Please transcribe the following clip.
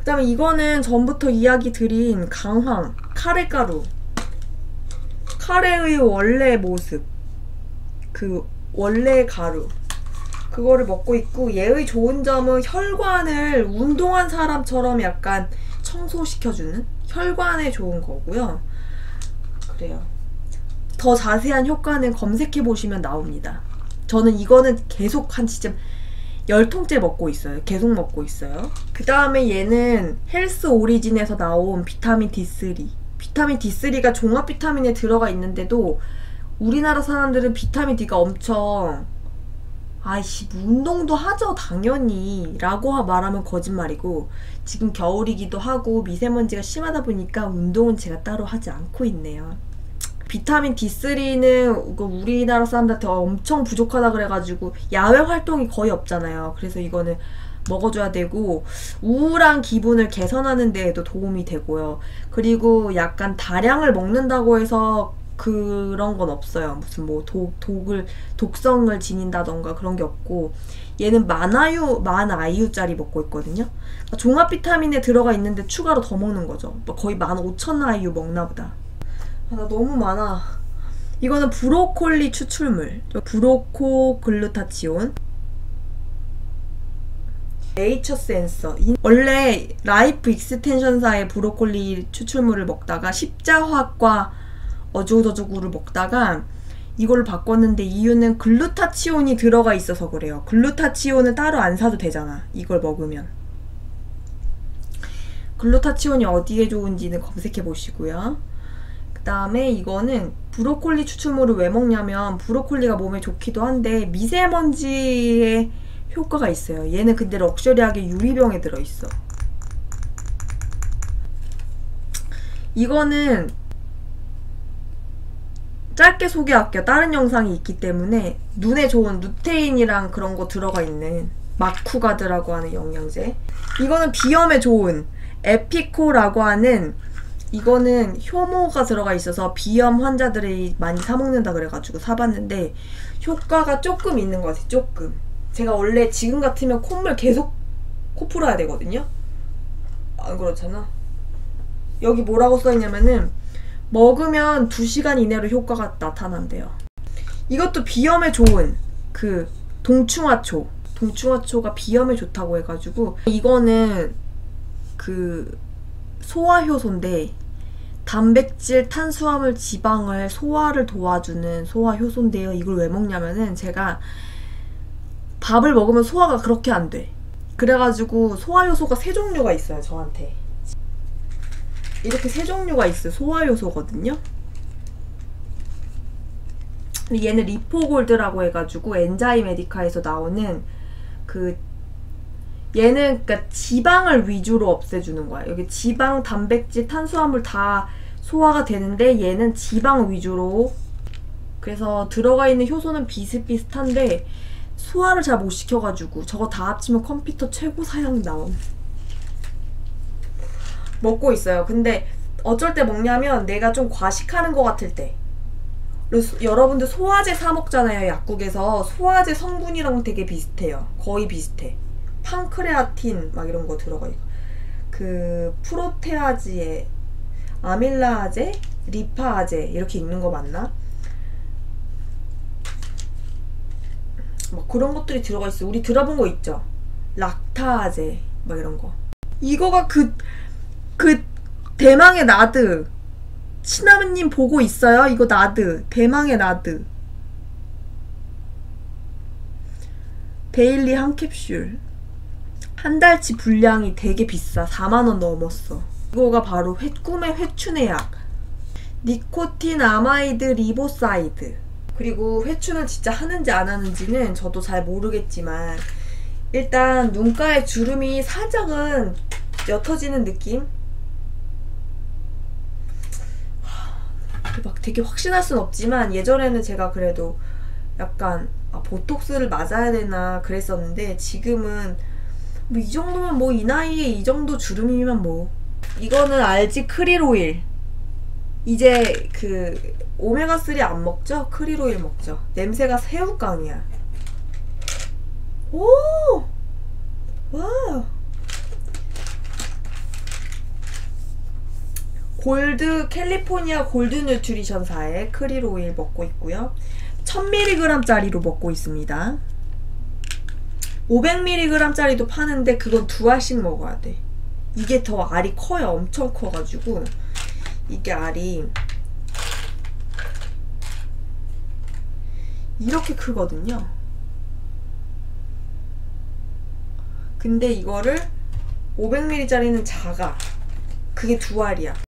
다음에 이거는 전부터 이야기 드린 강황, 카레가루. 카레의 원래 모습. 그 원래 가루. 그거를 먹고 있고, 얘의 좋은 점은 혈관을 운동한 사람처럼 약간 청소시켜주는 혈관에 좋은 거고요. 그래요. 더 자세한 효과는 검색해보시면 나옵니다. 저는 이거는 계속 한 진짜 10통째 먹고 있어요. 계속 먹고 있어요. 그 다음에 얘는 헬스 오리진에서 나온 비타민 D3. 비타민 D3가 종합 비타민에 들어가 있는데도 우리나라 사람들은 비타민 D가 엄청 아이씨 운동도 하죠 당연히 라고 말하면 거짓말이고, 지금 겨울이기도 하고 미세먼지가 심하다 보니까 운동은 제가 따로 하지 않고 있네요. 비타민 D3는 우리나라 사람들한테 엄청 부족하다 그래가지고 야외 활동이 거의 없잖아요. 그래서 이거는 먹어줘야 되고, 우울한 기분을 개선하는 데에도 도움이 되고요. 그리고 약간 다량을 먹는다고 해서 그런 건 없어요. 무슨 뭐 독성을 지닌다던가 그런 게 없고, 얘는 만아유짜리 먹고 있거든요. 그러니까 종합 비타민에 들어가 있는데 추가로 더 먹는 거죠. 거의 15,000아유 먹나 보다. 아, 나 너무 많아. 이거는 브로콜리 추출물. 브로코 글루타치온. 네이처 센서. 원래 라이프 익스텐션사의 브로콜리 추출물을 먹다가 십자화과 어쩌고저쩌고를 먹다가 이걸로 바꿨는데, 이유는 글루타치온이 들어가 있어서 그래요. 글루타치온을 따로 안 사도 되잖아, 이걸 먹으면. 글루타치온이 어디에 좋은지는 검색해 보시고요. 그 다음에 이거는 브로콜리 추출물을 왜 먹냐면, 브로콜리가 몸에 좋기도 한데 미세먼지에 효과가 있어요. 얘는 근데 럭셔리하게 유리병에 들어있어. 이거는 짧게 소개할게요. 다른 영상이 있기 때문에. 눈에 좋은 루테인이랑 그런 거 들어가 있는 마쿠가드라고 하는 영양제. 이거는 비염에 좋은 에피코라고 하는, 이거는 효모가 들어가 있어서 비염 환자들이 많이 사먹는다 그래가지고 사봤는데 효과가 조금 있는 것 같아요. 조금. 제가 원래 지금 같으면 콧물 계속 코 풀어야 되거든요. 안 그렇잖아. 여기 뭐라고 써있냐면은 먹으면 2시간 이내로 효과가 나타난대요. 이것도 비염에 좋은 그 동충하초. 동충하초가 비염에 좋다고 해가지고, 이거는 그 소화효소인데 단백질, 탄수화물, 지방을 소화를 도와주는 소화효소인데요. 이걸 왜 먹냐면은 제가 밥을 먹으면 소화가 그렇게 안 돼. 그래가지고 소화효소가 3종류가 있어요, 저한테. 이렇게 3종류가 있어요. 소화효소거든요. 근데 얘는 리포골드라고 해가지고 엔자임 메디카에서 나오는 그, 얘는 그러니까 지방을 위주로 없애주는 거야. 여기 지방, 단백질, 탄수화물 다 소화가 되는데 얘는 지방 위주로. 그래서 들어가 있는 효소는 비슷비슷한데 소화를 잘 못 시켜가지고 저거 다 합치면 컴퓨터 최고 사양 나옴. 먹고 있어요. 근데 어쩔 때 먹냐면 내가 좀 과식하는 것 같을 때. 여러분들 소화제 사 먹잖아요, 약국에서. 소화제 성분이랑 되게 비슷해요. 거의 비슷해. 판크레아틴 막 이런 거 들어가 있고, 그 프로테아제, 아밀라아제, 리파아제 이렇게 읽는 거 맞나? 막 그런 것들이 들어가 있어. 우리 들어본 거 있죠? 락타아제 막 이런 거. 이거가 그 대망의 나드. 치나미님 보고 있어요? 이거 나드. 대망의 나드. 데일리 한 캡슐. 한 달치 분량이 되게 비싸. 4만원 넘었어. 이거가 바로 꿈의 회춘의 약. 니코틴 아마이드 리보사이드. 그리고 회춘은 진짜 하는지 안 하는지는 저도 잘 모르겠지만, 일단 눈가에 주름이 살짝은 옅어지는 느낌? 막 되게 확신할 순 없지만, 예전에는 제가 그래도 약간 보톡스를 맞아야 되나 그랬었는데, 지금은 뭐 이 정도면 뭐 이 나이에 이 정도 주름이면 뭐. 이거는 알지? 크릴오일. 이제 그 오메가3 안 먹죠? 크릴오일 먹죠. 냄새가 새우깡이야. 오! 와우. 골드 캘리포니아 골드 뉴트리션사의 크릴 오일 먹고 있고요. 1000mg짜리로 먹고 있습니다. 500mg짜리도 파는데 그건 2알씩 먹어야 돼. 이게 더 알이 커요. 엄청 커가지고 이게 알이 이렇게 크거든요. 근데 이거를 500ml짜리는 작아. 그게 2알이야.